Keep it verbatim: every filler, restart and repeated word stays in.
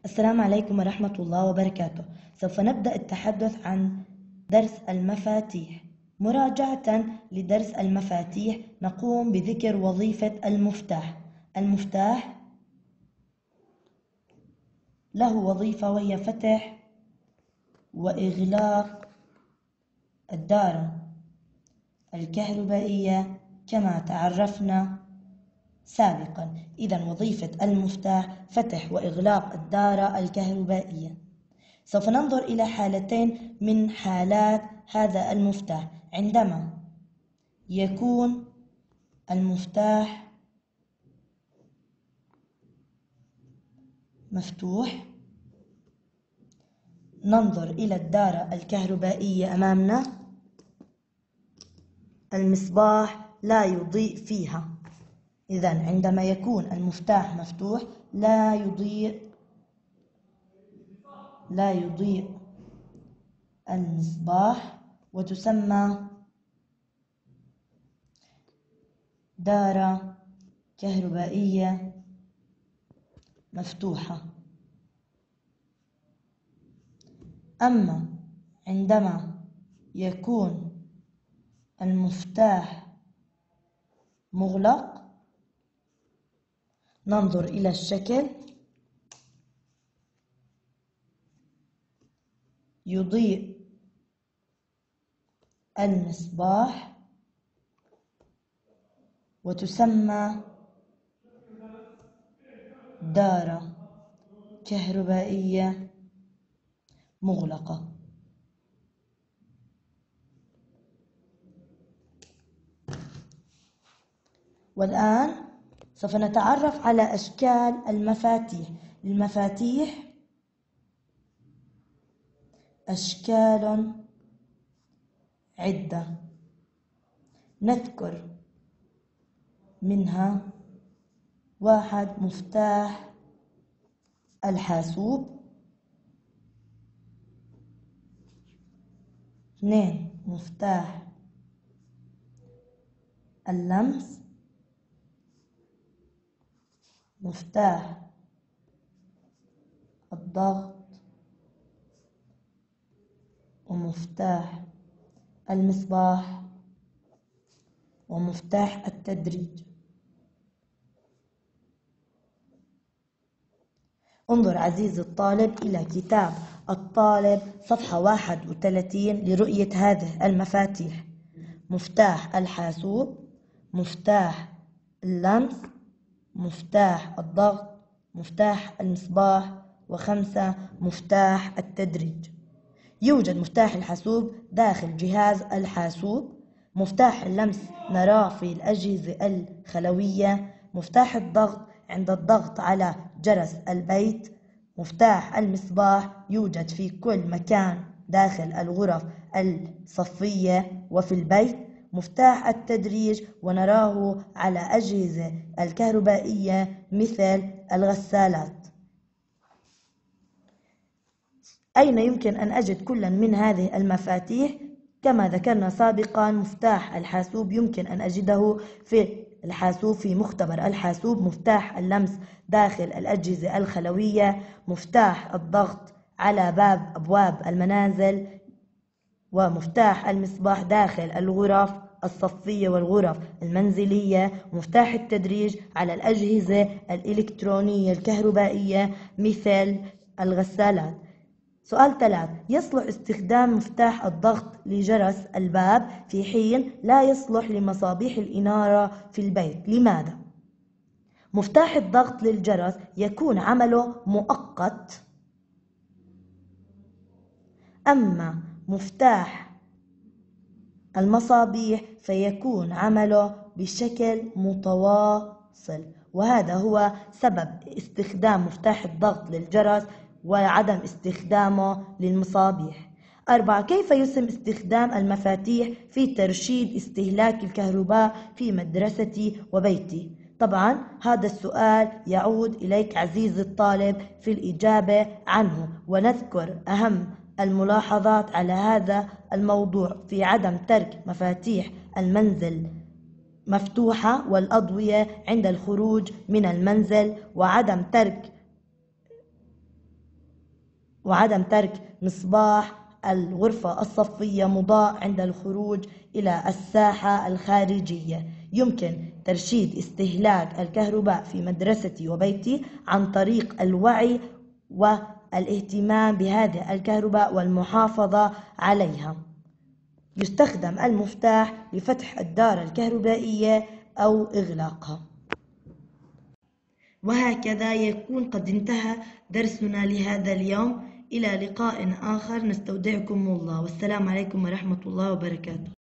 السلام عليكم ورحمة الله وبركاته. سوف نبدأ التحدث عن درس المفاتيح. مراجعة لدرس المفاتيح نقوم بذكر وظيفة المفتاح. المفتاح له وظيفة وهي فتح وإغلاق الدارة الكهربائية كما تعرفنا سابقا. إذن وظيفة المفتاح فتح وإغلاق الدارة الكهربائية. سوف ننظر إلى حالتين من حالات هذا المفتاح. عندما يكون المفتاح مفتوح ننظر إلى الدارة الكهربائية أمامنا، المصباح لا يضيء فيها. إذن عندما يكون المفتاح مفتوح لا يضيء لا يضيء المصباح، وتسمى دارة كهربائية مفتوحة. أما عندما يكون المفتاح مغلق ننظر إلى الشكل، يضيء المصباح وتسمى دارة كهربائية مغلقة. والآن سوف نتعرف على أشكال المفاتيح. المفاتيح أشكال عدة، نذكر منها: واحد، مفتاح الحاسوب. اثنين، مفتاح اللمس. مفتاح الضغط ومفتاح المصباح ومفتاح التدريج. انظر عزيزي الطالب إلى كتاب الطالب صفحة واحد وثلاثين لرؤية هذه المفاتيح: مفتاح الحاسوب، مفتاح اللمس، مفتاح الضغط، مفتاح المصباح، وخمسة، مفتاح التدريج. يوجد مفتاح الحاسوب داخل جهاز الحاسوب. مفتاح اللمس نراه في الأجهزة الخلوية. مفتاح الضغط عند الضغط على جرس البيت. مفتاح المصباح يوجد في كل مكان داخل الغرف الصفية وفي البيت. مفتاح التدريج ونراه على أجهزة الكهربائية مثل الغسالات. أين يمكن أن أجد كل من هذه المفاتيح؟ كما ذكرنا سابقا، مفتاح الحاسوب يمكن أن أجده في الحاسوب في مختبر الحاسوب. مفتاح اللمس داخل الأجهزة الخلوية. مفتاح الضغط على باب أبواب المنازل. ومفتاح المصباح داخل الغرف الصفية والغرف المنزلية. مفتاح التدريج على الأجهزة الإلكترونية الكهربائية مثل الغسالات. سؤال ثلاث: يصلح استخدام مفتاح الضغط لجرس الباب في حين لا يصلح لمصابيح الإنارة في البيت. لماذا؟ مفتاح الضغط للجرس يكون عمله مؤقت، أما مفتاح المصابيح فيكون عمله بشكل متواصل، وهذا هو سبب استخدام مفتاح الضغط للجرس وعدم استخدامه للمصابيح. أربعة، كيف يتم استخدام المفاتيح في ترشيد استهلاك الكهرباء في مدرستي وبيتي؟ طبعا هذا السؤال يعود إليك عزيزي الطالب في الإجابة عنه، ونذكر أهم الملاحظات على هذا الموضوع في عدم ترك مفاتيح المنزل مفتوحة والأضوية عند الخروج من المنزل، وعدم ترك وعدم ترك مصباح الغرفة الصفية مضاء عند الخروج إلى الساحة الخارجية. يمكن ترشيد استهلاك الكهرباء في مدرستي وبيتي عن طريق الوعي والاهتمام بهذه الكهرباء والمحافظة عليها. يستخدم المفتاح لفتح الدارة الكهربائية أو إغلاقها. وهكذا يكون قد انتهى درسنا لهذا اليوم. إلى لقاء آخر، نستودعكم الله، والسلام عليكم ورحمة الله وبركاته.